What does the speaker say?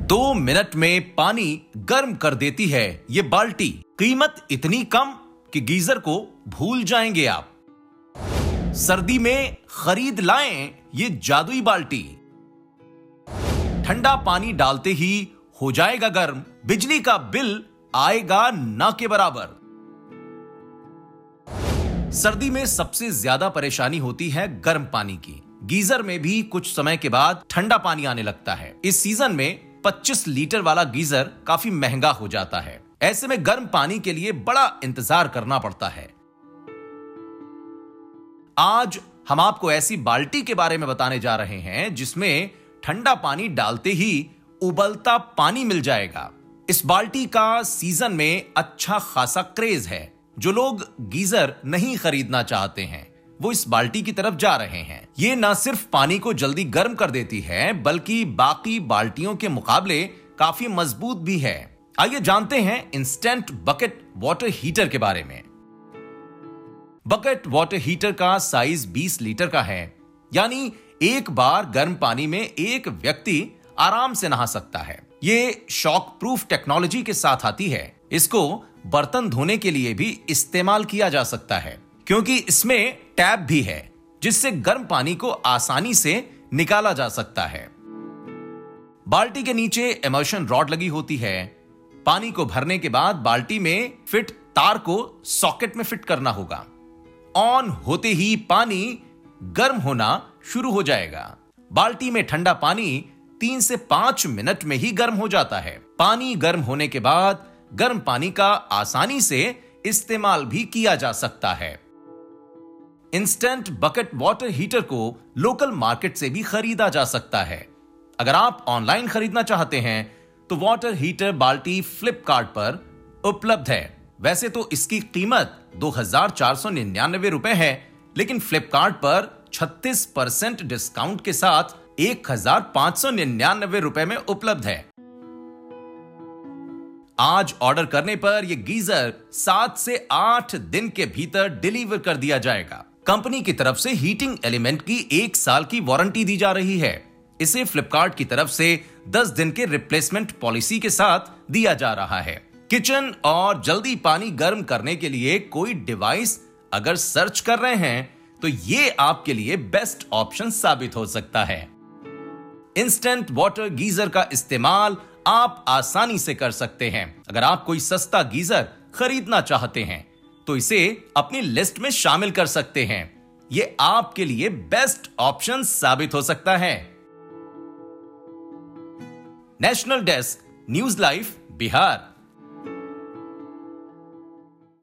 2 minute में पानी गर्म कर देती है ये बाल्टी। कीमत इतनी कम कि गीजर को भूल जाएंगे आप। सर्दी में खरीद लाएं ये जादुई बाल्टी। ठंडा पानी डालते ही हो जाएगा गर्म, बिजली का बिल आएगा ना के बराबर। सर्दी में सबसे ज्यादा परेशानी होती है गर्म पानी की। गीजर में भी कुछ समय के बाद ठंडा पानी आने लगता है। इस सीजन में 25 लीटर वाला गीजर काफी महंगा हो जाता है। ऐसे में गर्म पानी के लिए बड़ा इंतजार करना पड़ता है। आज हम आपको ऐसी बाल्टी के बारे में बताने जा रहे हैं जिसमें ठंडा पानी डालते ही उबलता पानी मिल जाएगा। इस बाल्टी का सीजन में अच्छा खासा क्रेज है। जो लोग गीजर नहीं खरीदना चाहते हैं वो इस बाल्टी की तरफ जा रहे हैं। ये ना सिर्फ पानी को जल्दी गर्म कर देती है बल्कि बाकी बाल्टियों के मुकाबले काफी मजबूत भी है। आइए जानते हैं इंस्टेंट बकेट वाटर हीटर के बारे में। बकेट वाटर हीटर का साइज 20 लीटर का है, यानी एक बार गर्म पानी में एक व्यक्ति आराम से नहा सकता है। ये शॉक प्रूफ टेक्नोलॉजी के साथ आती है। इसको बर्तन धोने के लिए भी इस्तेमाल किया जा सकता है क्योंकि इसमें टैप भी है जिससे गर्म पानी को आसानी से निकाला जा सकता है। बाल्टी के नीचे इमर्शन रॉड लगी होती है। पानी को भरने के बाद बाल्टी में फिट तार को सॉकेट में फिट करना होगा। ऑन होते ही पानी गर्म होना शुरू हो जाएगा। बाल्टी में ठंडा पानी 3 से 5 मिनट में ही गर्म हो जाता है। पानी गर्म होने के बाद गर्म पानी का आसानी से इस्तेमाल भी किया जा सकता है। इंस्टेंट बकेट वाटर हीटर को लोकल मार्केट से भी खरीदा जा सकता है। अगर आप ऑनलाइन खरीदना चाहते हैं तो वाटर हीटर बाल्टी फ्लिपकार्ट पर उपलब्ध है। वैसे तो इसकी कीमत 2,499 रुपए है, लेकिन फ्लिपकार्ट पर 36% डिस्काउंट के साथ 1,599 रुपए में उपलब्ध है। आज ऑर्डर करने पर यह गीजर 7 से 8 दिन के भीतर डिलीवर कर दिया जाएगा। कंपनी की तरफ से हीटिंग एलिमेंट की 1 साल की वारंटी दी जा रही है। इसे फ्लिपकार्ट की तरफ से 10 दिन के रिप्लेसमेंट पॉलिसी के साथ दिया जा रहा है। किचन और जल्दी पानी गर्म करने के लिए कोई डिवाइस अगर सर्च कर रहे हैं तो ये आपके लिए बेस्ट ऑप्शन साबित हो सकता है। इंस्टेंट वाटर गीजर का इस्तेमाल आप आसानी से कर सकते हैं। अगर आप कोई सस्ता गीजर खरीदना चाहते हैं तो इसे अपनी लिस्ट में शामिल कर सकते हैं। यह आपके लिए बेस्ट ऑप्शन साबित हो सकता है। National desk, news live, Bihar.